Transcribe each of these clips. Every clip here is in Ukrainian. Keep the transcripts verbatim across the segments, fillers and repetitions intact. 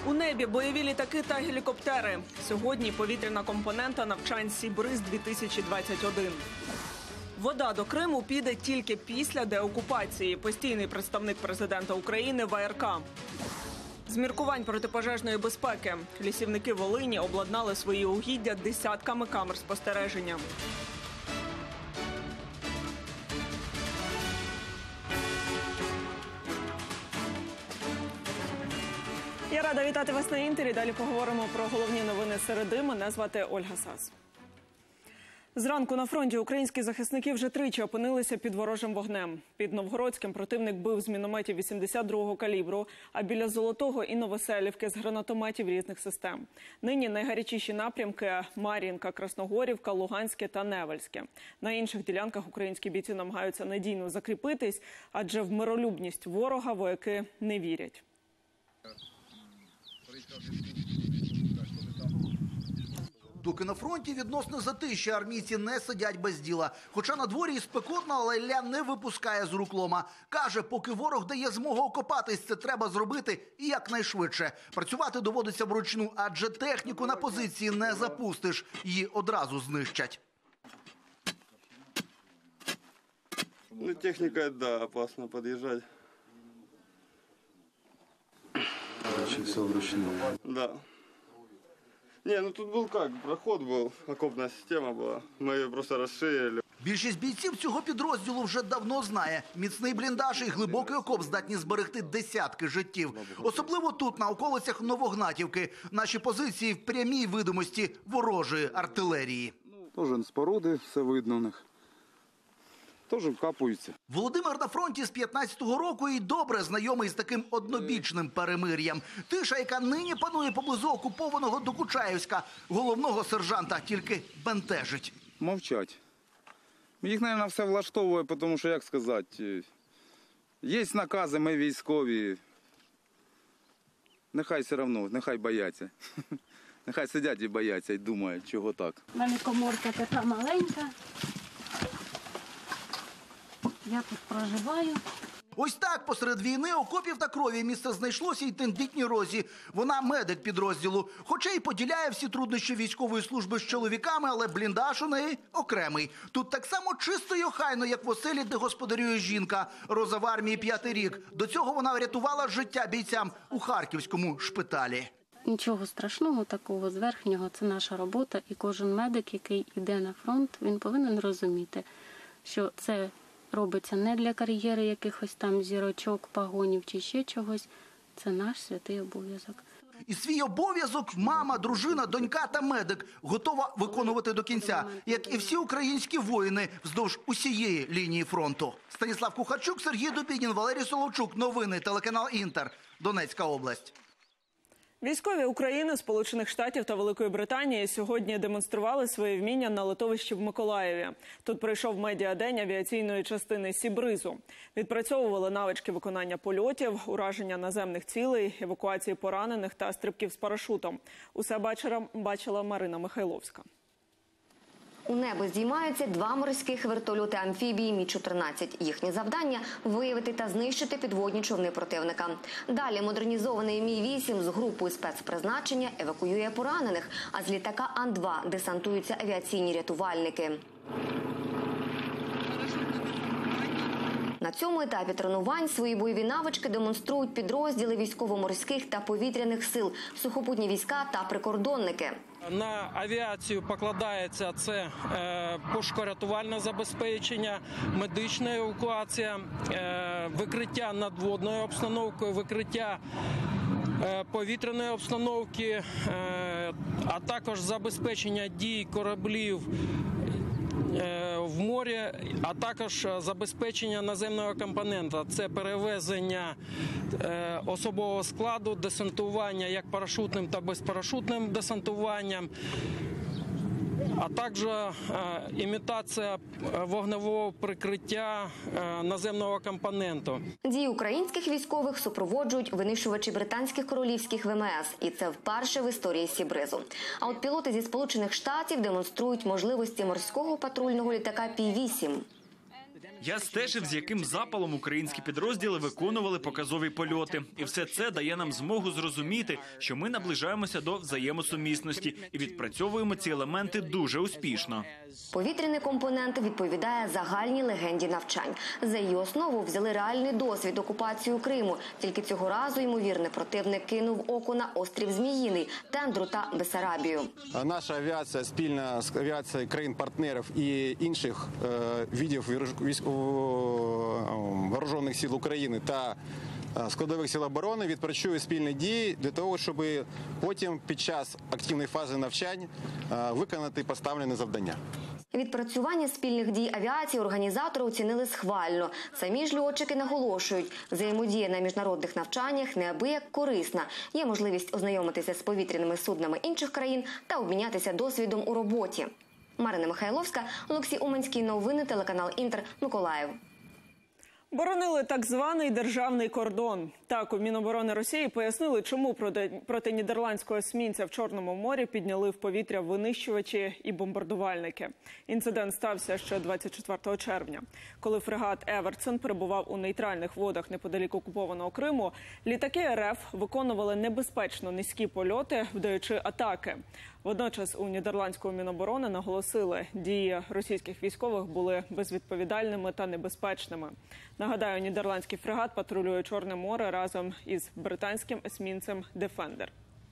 У небі бойові літаки та гелікоптери. Сьогодні повітряна компонента навчань «Сібриз дві тисячі двадцять один». Вода до Криму піде тільки після деокупації. Постійний представник президента України в А Р К. З міркувань протипожежної безпеки лісівники Волині обладнали свої угіддя десятками камер спостереження. Я рада вітати вас на Інтері. Далі поговоримо про головні новини середи. Мене звати Ольга Сас. Зранку на фронті українські захисники вже тричі опинилися під ворожим вогнем. Під Новгородським противник бив з мінометів вісімдесят другого калібру, а біля Золотого і Новоселівки з гранатометів різних систем. Нині найгарячіші напрямки – Мар'їнка, Красногорівка, Луганське та Невельське. На інших ділянках українські бійці намагаються надійно закріпитись, адже в миролюбність ворога вояки не вірять. Доки на фронті відносно затиші, армійці не сидять без діла. Хоча на дворі і спекотно, але Ілля не випускає з рук лома. Каже, поки ворог дає змогу окопатись, це треба зробити і якнайшвидше. Працювати доводиться вручну, адже техніку на позиції не запустиш. Її одразу знищать. Ну, техника, да, опасно подъезжать. Очень все вручную. Да. Не, ну тут был как, проход был, окопная система была. Мы ее просто расширили. Більшість бійців цього підрозділу вже давно знає. Міцний бліндаж і глибокий окоп здатні зберегти десятки життів. Особливо тут, на околицях Новогнатівки. Наші позиції в прямій видимості ворожої артилерії. Тоже споруди, все видно в них. Теж вкапуються. Володимир на фронті з п'ятнадцятого року і добре знайомий з таким однобічним перемир'ям. Тиша, яка нині панує поблизу окупованого Докучаївська, головного сержанта тільки бентежить. Мовчать. Їх, мабуть, все влаштовує, тому що, як сказати, є накази, ми військові. Нехай все одно, нехай бояться. Нехай сидять і бояться, і думають, чого так. У мене коморка така маленька. Я тут проживаю. Ось так посеред війни, окопів та крові місце знайшлося й тендітній Розі. Вона медик підрозділу. Хоча й поділяє всі труднощі військової служби з чоловіками, але бліндаж у неї окремий. Тут так само чисто й охайно, як в оселі, де господарює жінка. Роза в армії п'ятий рік. До цього вона врятувала життя бійцям у харківському шпиталі. Нічого страшного такого зверхнього, це наша робота. І кожен медик, який йде на фронт, він повинен розуміти, що це робиться не для кар'єри якихось там зірочок, пагонів чи ще чогось. Це наш святий обов'язок. І свій обов'язок мама, дружина, донька та медик готова виконувати до кінця, як і всі українські воїни вздовж усієї лінії фронту. Станіслав Кухарчук, Сергій Дубінін, Валерій Соловчук. Новини, телеканал Інтер. Донецька область. Військові України, Сполучених Штатів та Великої Британії сьогодні демонстрували своє вміння на литовищі в Миколаєві. Тут пройшов медіадень авіаційної частини «Сібризу». Відпрацьовували навички виконання польотів, ураження наземних цілей, евакуації поранених та стрибків з парашутом. Усе бачила Марина Михайловська. У небо здіймаються два морських вертольоти-амфібії Мі чотирнадцять. Їхнє завдання – виявити та знищити підводні човни противника. Далі модернізований Мі вісім з групою спецпризначення евакуює поранених, а з літака Ан два десантуються авіаційні рятувальники. На цьому етапі тренувань свої бойові навички демонструють підрозділи військово-морських та повітряних сил, сухопутні війська та прикордонники. На авіацію покладається це е, пошуково-рятувальне забезпечення, медична евакуація, е, викриття надводною обстановкою, викриття е, повітряної обстановки, е, а також забезпечення дій кораблів в морі, а також забезпечення наземного компонента. Це перевезення особового складу, десантування як парашутним та безпарашутним десантуванням, а також імітація вогневого прикриття наземного компоненту. Дії українських військових супроводжують винищувачі британських королівських Ве Ем Ес. І це вперше в історії Сібризу. А от пілоти зі Сполучених Штатів демонструють можливості морського патрульного літака Пі вісім. Я стежив, з яким запалом українські підрозділи виконували показові польоти. І все це дає нам змогу зрозуміти, що ми наближаємося до взаємосумісності і відпрацьовуємо ці елементи дуже успішно. Повітряний компонент відповідає загальній легенді навчань. За її основу взяли реальний досвід окупації Криму. Тільки цього разу, ймовірний противник кинув око на острів Зміїний, Тендру та Бессарабію. Наша авіація спільно з авіацією країн-партнерів і інших е, видів вооружених сил України та складових сил оборони відпрацює спільні дії для того, щоб потім під час активної фази навчань виконати поставлені завдання. Відпрацювання спільних дій авіації організатори оцінили схвально. Самі ж льотчики наголошують, взаємодія на міжнародних навчаннях неабияк корисна. Є можливість ознайомитися з повітряними суднами інших країн та обмінятися досвідом у роботі. Марина Михайловська, Олексій Уманський, новини, телеканал Інтер, Миколаїв. Боронили так званий державний кордон. Так, у Міноборони Росії пояснили, чому проти, проти нідерландського есмінця в Чорному морі підняли в повітря винищувачі і бомбардувальники. Інцидент стався ще двадцять четвертого червня. Коли фрегат «Еверцен» перебував у нейтральних водах неподалік окупованого Криму, літаки РФ виконували небезпечно низькі польоти, вдаючи атаки. Водночас у нідерландському Міноборони наголосили, дії російських військових були безвідповідальними та небезпечними. Нагадаю, нідерландський фрегат патрулює Чорне море разом із британським есмінцем «Дефендер».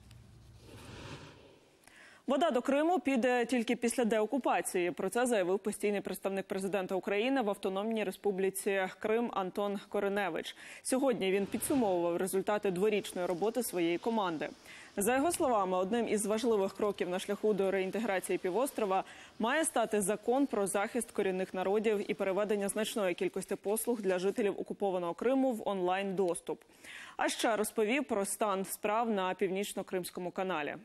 Вода до Криму піде тільки після деокупації. Про це заявив постійний представник президента України в Автономній Республіці Крим Антон Кориневич. Сьогодні він підсумовував результати дворічної роботи своєї команди. За його словами, одним із важливих кроків на шляху до реінтеграції півострова має стати закон про захист корінних народів і переведення значної кількості послуг для жителів окупованого Криму в онлайн-доступ. А ще розповів про стан справ на Північно-Кримському каналі.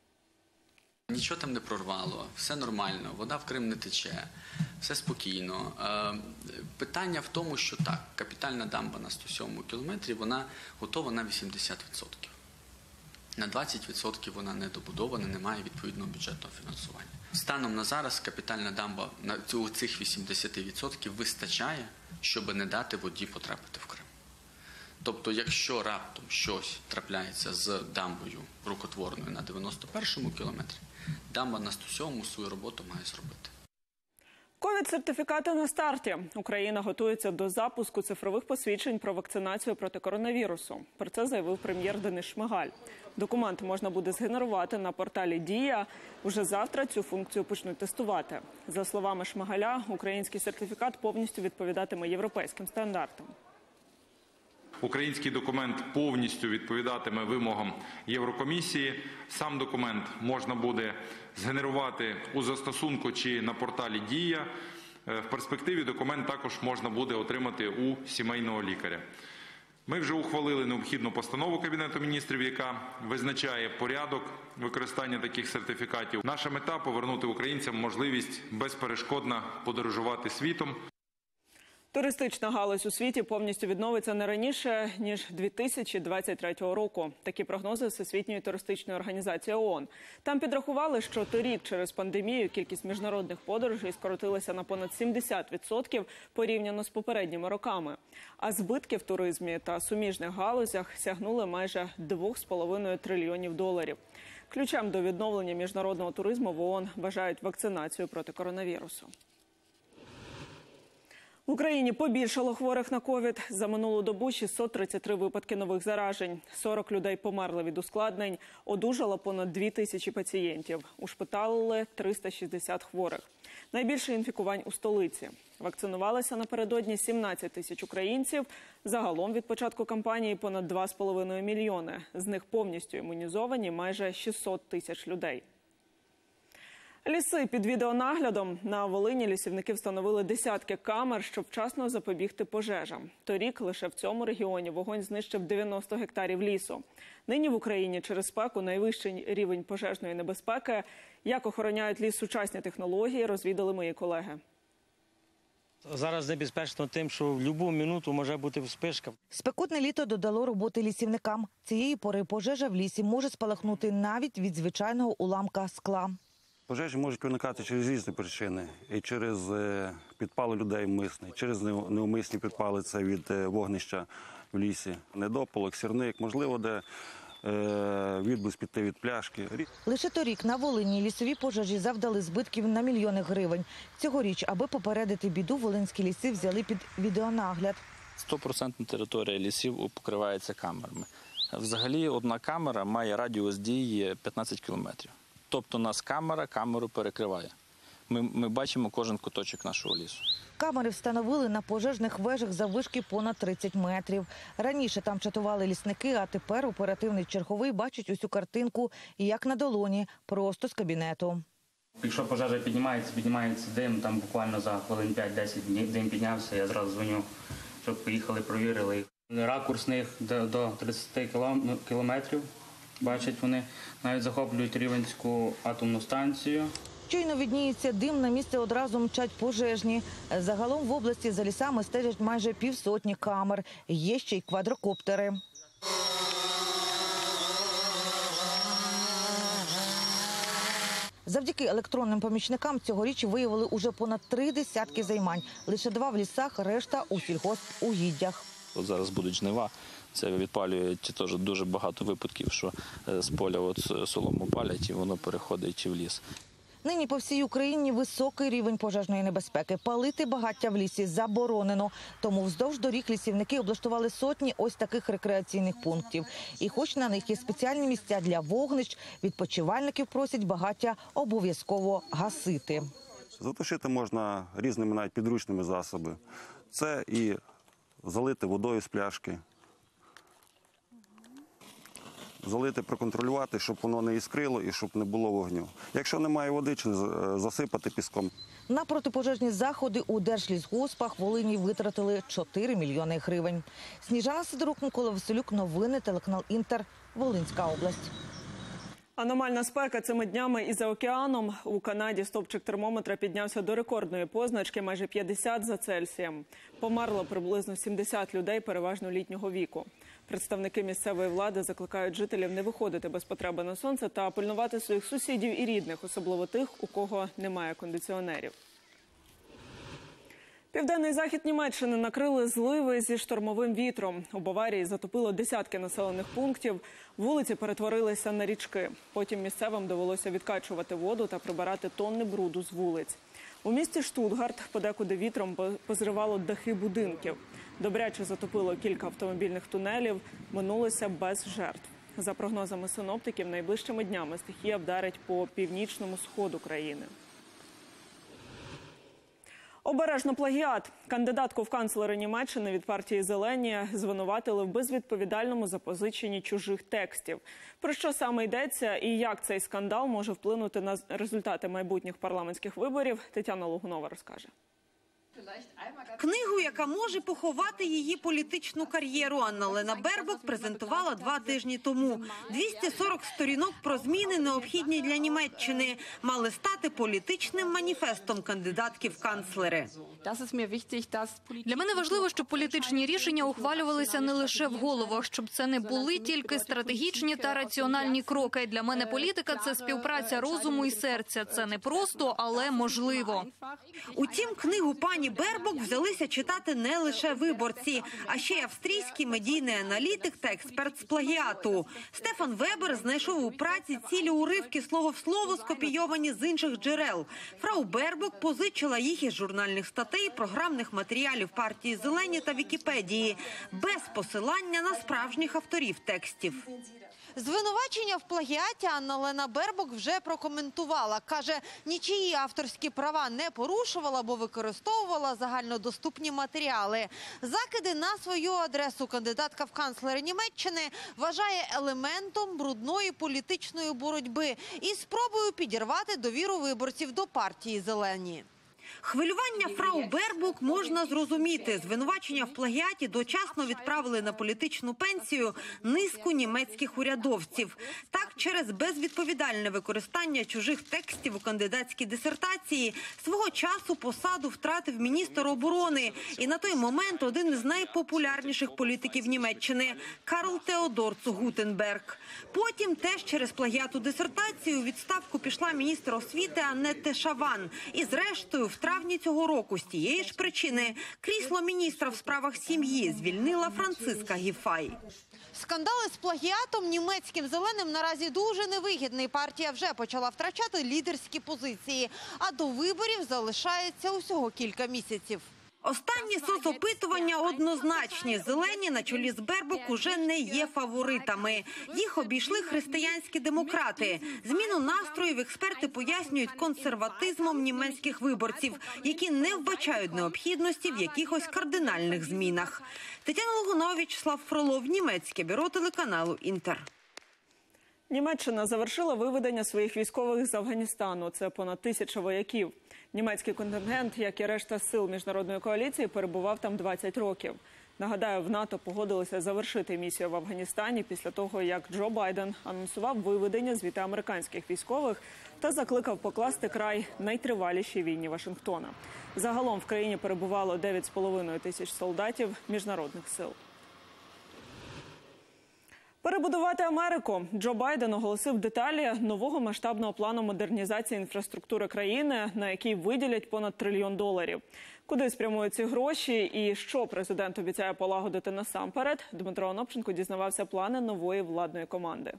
Нічого там не прорвало, все нормально, вода в Крим не тече, все спокійно. Питання в тому, що так, капітальна дамба на сто сьомому кілометрі, вона готова на вісімдесят відсотків. На двадцять відсотків вона не добудована, немає відповідного бюджетного фінансування. Станом на зараз капітальна дамба на цих вісімдесят відсотків вистачає, щоб не дати воді потрапити в Крим. Тобто, якщо раптом щось трапляється з дамбою рукотворною на дев'яносто першому кілометрі, дамба на сто сьомому свою роботу має зробити. Ковід-сертифікати на старті. Україна готується до запуску цифрових посвідчень про вакцинацію проти коронавірусу. Про це заявив прем'єр Денис Шмигаль. Документ можна буде згенерувати на порталі «Дія». Уже завтра цю функцію почнуть тестувати. За словами Шмигаля, український сертифікат повністю відповідатиме європейським стандартам. Український документ повністю відповідатиме вимогам Єврокомісії. Сам документ можна буде згенерувати у застосунку чи на порталі «Дія». В перспективі документ також можна буде отримати у сімейного лікаря. Ми вже ухвалили необхідну постанову Кабінету міністрів, яка визначає порядок використання таких сертифікатів. Наша мета – повернути українцям можливість безперешкодно подорожувати світом. Туристична галузь у світі повністю відновиться не раніше, ніж дві тисячі двадцять третього року. Такі прогнози Всесвітньої туристичної організації ООН. Там підрахували, що торік через пандемію кількість міжнародних подорожей скоротилася на понад сімдесят відсотків порівняно з попередніми роками. А збитки в туризмі та суміжних галузях сягнули майже два з половиною трильйонів доларів. Ключем до відновлення міжнародного туризму в ООН вважають вакцинацію проти коронавірусу. В Україні побільшало хворих на ковід. За минулу добу шістсот тридцять три випадки нових заражень. сорок людей померли від ускладнень. Одужало понад дві тисячі пацієнтів. Ушпиталили триста шістдесят хворих. Найбільше інфікувань у столиці. Вакцинувалися напередодні сімнадцять тисяч українців. Загалом від початку кампанії понад два з половиною мільйони. З них повністю імунізовані майже шістсот тисяч людей. Ліси під відеонаглядом. На Волині лісівники встановили десятки камер, щоб вчасно запобігти пожежам. Торік лише в цьому регіоні вогонь знищив дев'яносто гектарів лісу. Нині в Україні через спеку найвищий рівень пожежної небезпеки. Як охороняють ліс сучасні технології, розвідали мої колеги. Зараз небезпечно тим, що в будь-яку минуту може бути вспишка. Спекотне літо додало роботи лісівникам. Цієї пори пожежа в лісі може спалахнути навіть від звичайного уламка скла. Пожежі можуть виникати через різні причини. І через підпали людей мисний, через неумисні підпали – це від вогнища в лісі, недопалок, сірник, можливо, де відблиск піти від пляшки. Лише торік на Волині лісові пожежі завдали збитків на мільйони гривень. Цьогоріч, аби попередити біду, волинські ліси взяли під відеонагляд. сто відсотків територія лісів покривається камерами. Взагалі одна камера має радіус дії п'ятнадцять кілометрів. Тобто нас камера камеру перекриває. Ми, ми бачимо кожен куточок нашого лісу. Камери встановили на пожежних вежах заввишки понад тридцять метрів. Раніше там чатували лісники, а тепер оперативний черговий бачить усю картинку, як на долоні, просто з кабінету. Якщо пожежа піднімається, піднімається дим, там буквально за хвилин п'ять-десять дим піднявся, я зразу дзвоню, щоб поїхали, провірили. Ракурс них до тридцяти кілометрів, бачать вони, навіть захоплюють Рівненську атомну станцію. Щойно відніється дим, на місце одразу мчать пожежні. Загалом в області за лісами стежать майже півсотні камер. Є ще й квадрокоптери. Завдяки електронним помічникам цьогоріч виявили уже понад три десятки займань. Лише два в лісах, решта у сільгоспугіддях. От зараз будуть жнива, це відпалюють теж дуже багато випадків, що з поля от солому палять і воно переходить в ліс. Нині по всій Україні високий рівень пожежної небезпеки. Палити багаття в лісі заборонено. Тому вздовж доріг лісівники облаштували сотні ось таких рекреаційних пунктів. І хоч на них є спеціальні місця для вогнищ, відпочивальників просять багаття обов'язково гасити. Затушити можна різними навіть підручними засобами. Це і залити водою з пляшки. Залити, проконтролювати, щоб воно не іскрило і щоб не було вогню. Якщо немає води, чи засипати піском. На протипожежні заходи у Держлісгоспах Волині витратили чотири мільйони гривень. Сніжана Сидорук, Микола Василюк, новини, телеканал Інтер, Волинська область. Аномальна спека цими днями і за океаном. У Канаді стовпчик термометра піднявся до рекордної позначки – майже п'ятдесят за Цельсієм. Померло приблизно сімдесят людей, переважно літнього віку. Представники місцевої влади закликають жителів не виходити без потреби на сонце та пильнувати своїх сусідів і рідних, особливо тих, у кого немає кондиціонерів. Південний захід Німеччини накрили зливи зі штормовим вітром. У Баварії затопило десятки населених пунктів, вулиці перетворилися на річки. Потім місцевим довелося відкачувати воду та прибирати тонни бруду з вулиць. У місті Штутгарт подекуди вітром позривало дахи будинків. Добряче затопило кілька автомобільних тунелів, минулося без жертв. За прогнозами синоптиків, найближчими днями стихія вдарить по північному сходу країни. Обережно плагіат. Кандидатку в канцлери Німеччини від партії «Зелені» звинуватили в безвідповідальному запозиченні чужих текстів. Про що саме йдеться і як цей скандал може вплинути на результати майбутніх парламентських виборів, Тетяна Логунова розкаже. Книгу, яка може поховати її політичну кар'єру, Анна-Лена Бербок презентувала два тижні тому. двісті сорок сторінок про зміни, необхідні для Німеччини, мали стати політичним маніфестом кандидатки в канцлери. Для мене важливо, щоб політичні рішення ухвалювалися не лише в головах, щоб це не були тільки стратегічні та раціональні кроки. Для мене політика – це співпраця розуму і серця. Це не просто, але можливо. Утім, книгу пані Бербок взялися читати не лише виборці, а ще й австрійський медійний аналітик та експерт з плагіату. Стефан Вебер знайшов у праці цілі уривки слово в слово, скопійовані з інших джерел. Фрау Бербок позичила їх із журнальних статей, програмних матеріалів партії «Зелені» та Вікіпедії, без посилання на справжніх авторів текстів. Звинувачення в плагіаті Анна-Лена Бербок вже прокоментувала. Каже, нічиї авторські права не порушувала, бо використовувала загальнодоступні матеріали. Закиди на свою адресу кандидатка в канцлери Німеччини вважає елементом брудної політичної боротьби і спробою підірвати довіру виборців до партії «Зелені». Хвилювання фрау Бербок можна зрозуміти. Звинувачення в плагіаті дочасно відправили на політичну пенсію низку німецьких урядовців. Так, через безвідповідальне використання чужих текстів у кандидатській дисертації свого часу посаду втратив міністр оборони. І на той момент один із найпопулярніших політиків Німеччини – Карл Теодор цу Гутенберг. Потім теж через плагіат у дисертацію у відставку пішла міністр освіти Аннетте Шаван. І зрештою, в травні цього року з тієї ж причини крісло міністра в справах сім'ї звільнила Франциска Гіфай. Скандали з плагіатом німецьким зеленим наразі дуже невигідний. Партія вже почала втрачати лідерські позиції, а до виборів залишається усього кілька місяців. Останні соцопитування однозначні. Зелені на чолі з Бербок уже не є фаворитами. Їх обійшли християнські демократи. Зміну настроїв експерти пояснюють консерватизмом німецьких виборців, які не вбачають необхідності в якихось кардинальних змінах. Тетяна Логунова, В'ячеслав Фролов, Німецьке бюро телеканалу «Інтер». Німеччина завершила виведення своїх військових з Афганістану. Це понад тисяча вояків. Німецький контингент, як і решта сил міжнародної коаліції, перебував там двадцять років. Нагадаю, в НАТО погодилися завершити місію в Афганістані після того, як Джо Байден анонсував виведення звідти американських військових та закликав покласти край найтривалішій війні Вашингтона. Загалом в країні перебувало дев'ять з половиною тисяч солдатів міжнародних сил. Перебудувати Америку. Джо Байден оголосив деталі нового масштабного плану модернізації інфраструктури країни, на який виділять понад трильйон доларів. Куди спрямують ці гроші і що президент обіцяє полагодити насамперед, Дмитро Онопченко дізнавався плани нової владної команди.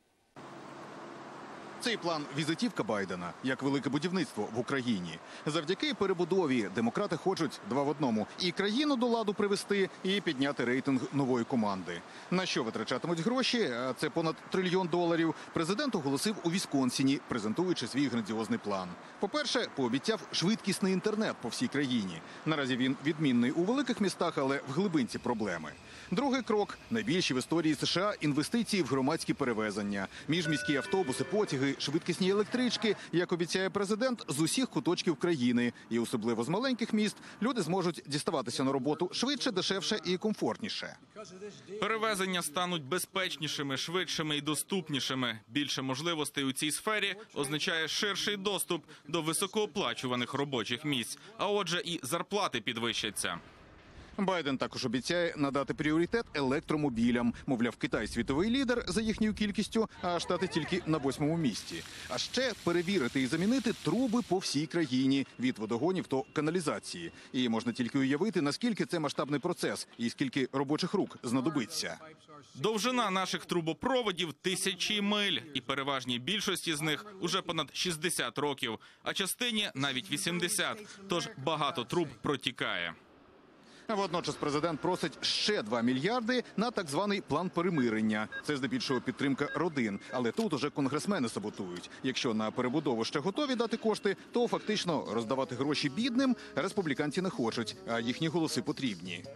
Цей план – візитівка Байдена, як велике будівництво в Україні. Завдяки перебудові демократи хочуть два в одному – і країну до ладу привести, і підняти рейтинг нової команди. На що витрачатимуть гроші, а це понад трильйон доларів, президент оголосив у Вісконсіні, презентуючи свій грандіозний план. По-перше, пообіцяв швидкісний інтернет по всій країні. Наразі він відмінний у великих містах, але в глибинці проблеми. Другий крок – найбільші в історії США інвестиції в громадські перевезення, міжміські автобуси, потяги, швидкісні електрички, як обіцяє президент, з усіх куточків країни. І особливо з маленьких міст люди зможуть діставатися на роботу швидше, дешевше і комфортніше. Перевезення стануть безпечнішими, швидшими і доступнішими. Більше можливостей у цій сфері означає ширший доступ до високооплачуваних робочих місць, а отже і зарплати підвищаться. Байден також обіцяє надати пріоритет електромобілям. Мовляв, Китай – світовий лідер за їхньою кількістю, а Штати тільки на восьмому місці. А ще перевірити і замінити труби по всій країні, від водогонів до каналізації. І можна тільки уявити, наскільки це масштабний процес і скільки робочих рук знадобиться. Довжина наших трубопроводів – тисячі миль. І переважній більшості з них уже понад шістдесят років, а частині навіть вісімдесят. Тож багато труб протікає. Водночас президент просить ще два мільярди на так званий план перемирення. Це здебільшого підтримка родин. Але тут уже конгресмени саботують. Якщо на перебудову ще готові дати кошти, то фактично роздавати гроші бідним республіканці не хочуть, а їхні голоси потрібні.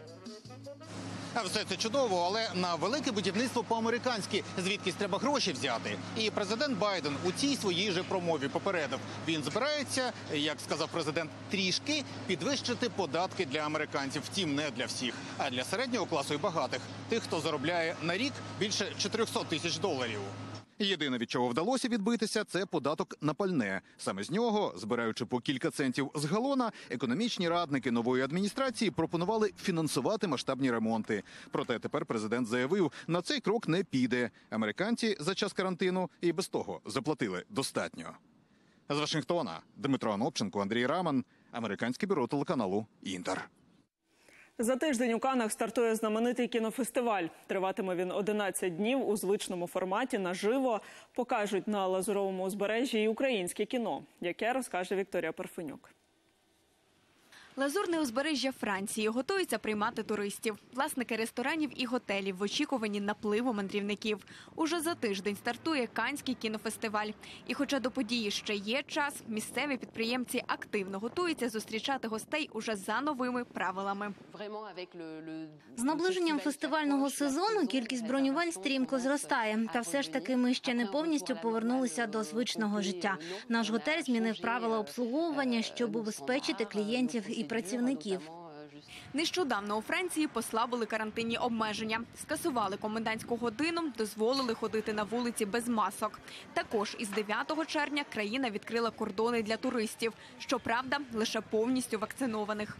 А все це чудово, але на велике будівництво по-американськи звідкись треба гроші взяти. І президент Байден у цій своїй же промові попередив. Він збирається, як сказав президент, трішки підвищити податки для американців. Втім, не для всіх, а для середнього класу і багатих. Тих, хто заробляє на рік більше чотирьохсот тисяч доларів. Єдине, від чого вдалося відбитися, це податок на пальне. Саме з нього, збираючи по кілька центів з галона, економічні радники нової адміністрації пропонували фінансувати масштабні ремонти. Проте тепер президент заявив, на цей крок не піде. Американці за час карантину і без того заплатили достатньо. З Вашингтона Дмитро Онопченко, Андрій Раман, Американське бюро телеканалу «Інтер». За тиждень у Каннах стартує знаменитий кінофестиваль. Триватиме він одинадцять днів у звичному форматі, наживо. Покажуть на Лазуровому узбережжі і українське кіно, яке розкаже Вікторія Парфенюк. Лазурне узбережжя Франції готується приймати туристів. Власники ресторанів і готелів в очікуванні напливу мандрівників. Уже за тиждень стартує Каннський кінофестиваль. І хоча до події ще є час, місцеві підприємці активно готуються зустрічати гостей уже за новими правилами. З наближенням фестивального сезону кількість бронювань стрімко зростає. Та все ж таки ми ще не повністю повернулися до звичного життя. Наш готель змінив правила обслуговування, щоб убезпечити клієнтів і працівників. Нещодавно у Франції послабили карантинні обмеження. Скасували комендантську годину, дозволили ходити на вулиці без масок. Також із дев'ятого червня країна відкрила кордони для туристів. Щоправда, лише повністю вакцинованих.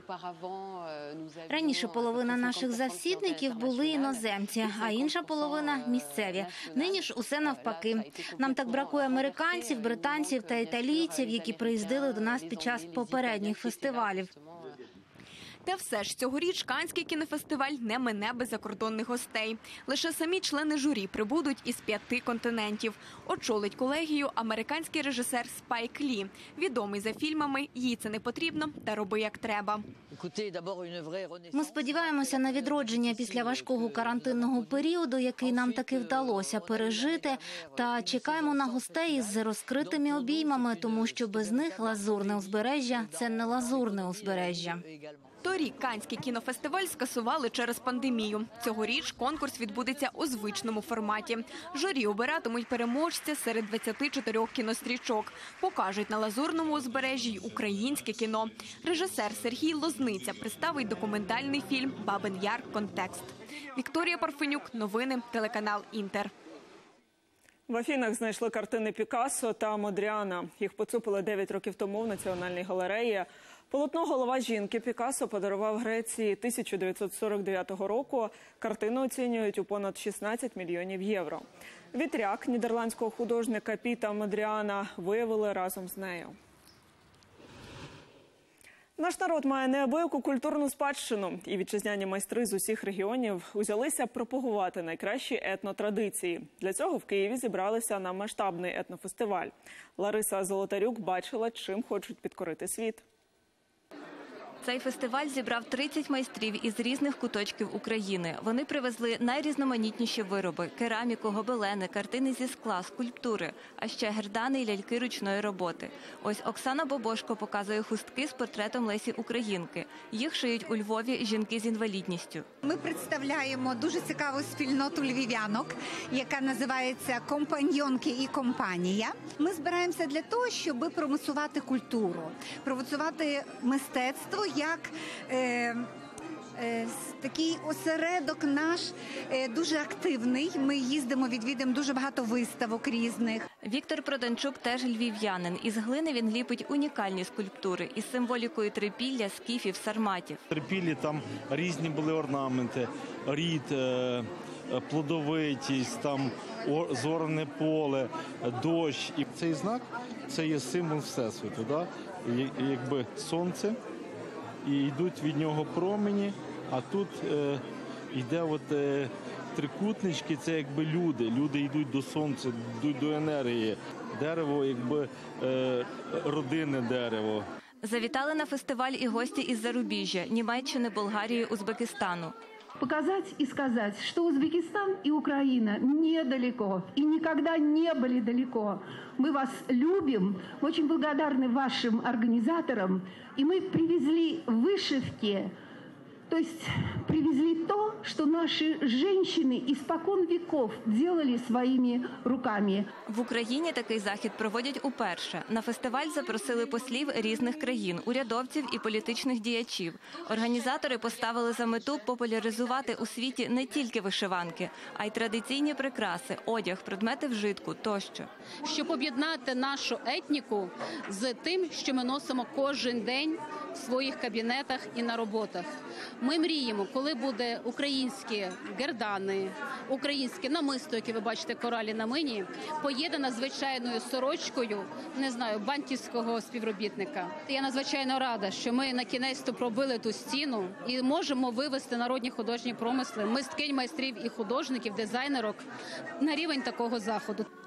Раніше половина наших завсідників були іноземці, а інша половина – місцеві. Нині ж усе навпаки. Нам так бракує американців, британців та італійців, які приїздили до нас під час попередніх фестивалів. Та все ж цьогоріч Каннський кінофестиваль не мине без закордонних гостей. Лише самі члени журі прибудуть із п'яти континентів. Очолить колегію американський режисер Спайк Лі, відомий за фільмами «Їй це не потрібно» та «Роби як треба». Ми сподіваємося на відродження після важкого карантинного періоду, який нам таки вдалося пережити, та чекаємо на гостей із розкритими обіймами, тому що без них Лазурне узбережжя – це не Лазурне узбережжя. Торік Каннський кінофестиваль скасували через пандемію. Цьогоріч конкурс відбудеться у звичному форматі. Журі обиратимуть переможця серед двадцяти чотирьох кінострічок. Покажуть на Лазурному узбережжі й українське кіно. Режисер Сергій Лозниця представить документальний фільм «Бабин Яр. Контекст». Вікторія Парфенюк. Новини. Телеканал «Інтер». В Афінах знайшли картини Пікассо та Модріана. Їх поцупили дев'ять років тому в Національній галереї. Полотно «Голова жінки» Пікассо подарував Греції тисяча дев'ятсот сорок дев'ятого року. Картину оцінюють у понад шістнадцять мільйонів євро. Вітряк нідерландського художника Піта Модріана виявили разом з нею. Наш народ має неабияку культурну спадщину, і вітчизняні майстри з усіх регіонів узялися пропагувати найкращі етнотрадиції. Для цього в Києві зібралися на масштабний етнофестиваль. Лариса Золотарюк бачила, чим хочуть підкорити світ. Цей фестиваль зібрав тридцять майстрів із різних куточків України. Вони привезли найрізноманітніші вироби – кераміку, гобелени, картини зі скла, скульптури, а ще гердани і ляльки ручної роботи. Ось Оксана Бобошко показує хустки з портретом Лесі Українки. Їх шиють у Львові жінки з інвалідністю. Ми представляємо дуже цікаву спільноту львів'янок, яка називається «Компаньйонки і компанія». Ми збираємося для того, щоб промоцювати культуру, промоцювати мистецтво, як е, е, такий осередок наш е, дуже активний. Ми їздимо, відвідуємо дуже багато виставок різних. Віктор Проданчук теж львів'янин. Із глини він ліпить унікальні скульптури із символікою трипілля, скіфів, сарматів. В трипіллі там різні були орнаменти, рід, е, плодовитість, там зорне поле, дощ. І цей знак – це є символ Всесвіту, да? І, якби сонце. І йдуть від нього промені, а тут е, йде от, е, трикутнички, це якби люди. Люди йдуть до сонця, йдуть до енергії. Дерево, якби е, родинне дерево. Завітали на фестиваль і гості із зарубіжжя – Німеччини, Болгарії, Узбекистану. Показать и сказать, что Узбекистан и Украина недалеко и никогда не были далеко. Мы вас любим, очень благодарны вашим организаторам, и мы привезли вышивки, то есть привезли то, что наши женщины испокон веков делали своими руками. В Україні такий захід проводять уперше. На фестиваль запросили послів різних країн, урядовців і політичних діячів. Організатори поставили за мету популяризувати у світі не тільки вишиванки, а й традиційні прикраси, одяг, предмети вжитку тощо. Щоб об'єднати нашу етніку з тим, що ми носимо кожен день в своїх кабінетах і на роботах. Ми мріємо, коли буде українські гердани, українське намисто, яке ви бачите, коралі на мені, поєднане звичайною сорочкою, не знаю, бантівського співробітника. Я надзвичайно рада, що ми на кінець-то пробили ту стіну і можемо вивести народні художні промисли, мисткинь, майстрів і художників, дизайнерок на рівень такого заходу.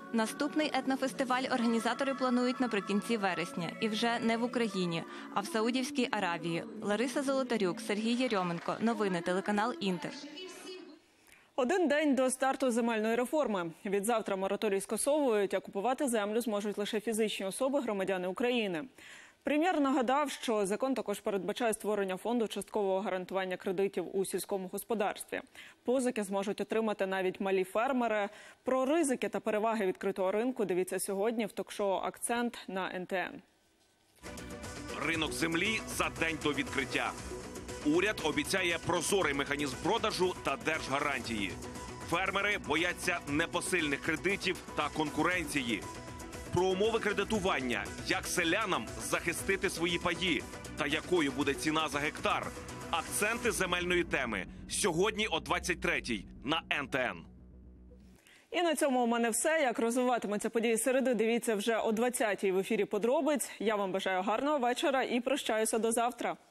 Наступний етнофестиваль організатори планують наприкінці вересня. І вже не в Україні, а в Саудівській Аравії. Лариса Золотарюк, Сергій Єрьоменко. Новини, телеканал «Інтер». Один день до старту земельної реформи. Відзавтра мораторій скасовують, а купувати землю зможуть лише фізичні особи, громадяни України. Прем'єр нагадав, що закон також передбачає створення фонду часткового гарантування кредитів у сільському господарстві. Позики зможуть отримати навіть малі фермери. Про ризики та переваги відкритого ринку дивіться сьогодні в ток-шоу «Акцент» на ен те ен. Ринок землі за день до відкриття. Уряд обіцяє прозорий механізм продажу та держгарантії. Фермери бояться непосильних кредитів та конкуренції. Про умови кредитування, як селянам захистити свої паї та якою буде ціна за гектар. Акценти земельної теми сьогодні о двадцять третій на ен те ен. І на цьому у мене все. Як розвиватимуться події середи, дивіться вже о двадцятій в ефірі «Подробиць». Я вам бажаю гарного вечора і прощаюся до завтра.